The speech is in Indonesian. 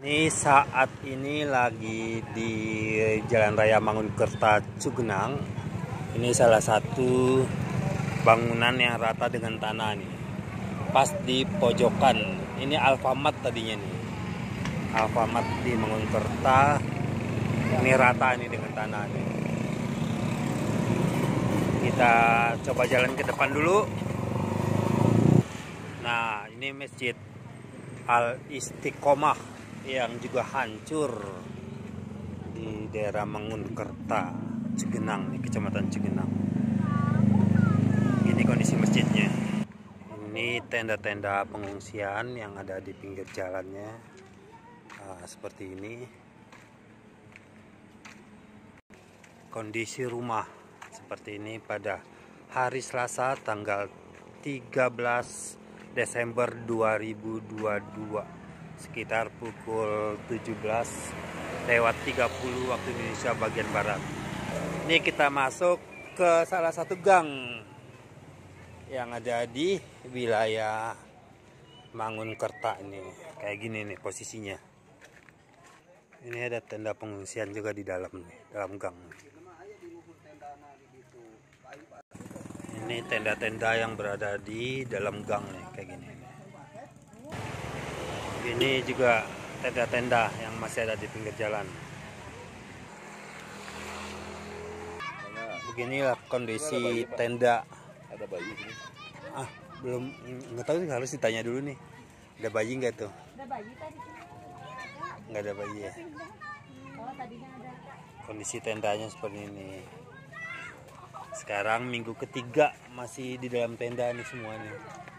Ini saat ini lagi di Jalan Raya Mangunkerta Cugenang. Ini salah satu bangunan yang rata dengan tanah nih. Pas di pojokan. Ini Alfamart tadinya nih. Alfamart di Mangunkerta. Ini rata nih dengan tanah nih. Kita coba jalan ke depan dulu. Nah, ini Masjid Al Istiqomah yang juga hancur di daerah Mangunkerta, Cugenang, di Kecamatan Cugenang. Ini kondisi masjidnya. Ini tenda-tenda pengungsian yang ada di pinggir jalannya. Seperti ini. Kondisi rumah seperti ini pada hari Selasa tanggal 13 Desember 2022. Sekitar pukul 17:30 waktu Indonesia bagian Barat. Ini kita masuk ke salah satu gang yang ada di wilayah Mangunkerta ini. Kayak gini nih posisinya. Ini ada tenda pengungsian juga di dalam nih, dalam gang. Ini tenda-tenda yang berada di dalam gang nih, kayak gini. Ini juga tenda-tenda yang masih ada di pinggir jalan. Beginilah kondisi tenda. Ada bayi sini. Belum, nggak tahu sih, harus ditanya dulu nih. Ada bayi nggak tuh? Ada bayi tadi. Nggak ada bayi ya. Oh, tadinya ada. Kondisi tendanya seperti ini. Sekarang minggu ketiga masih di dalam tenda nih semuanya.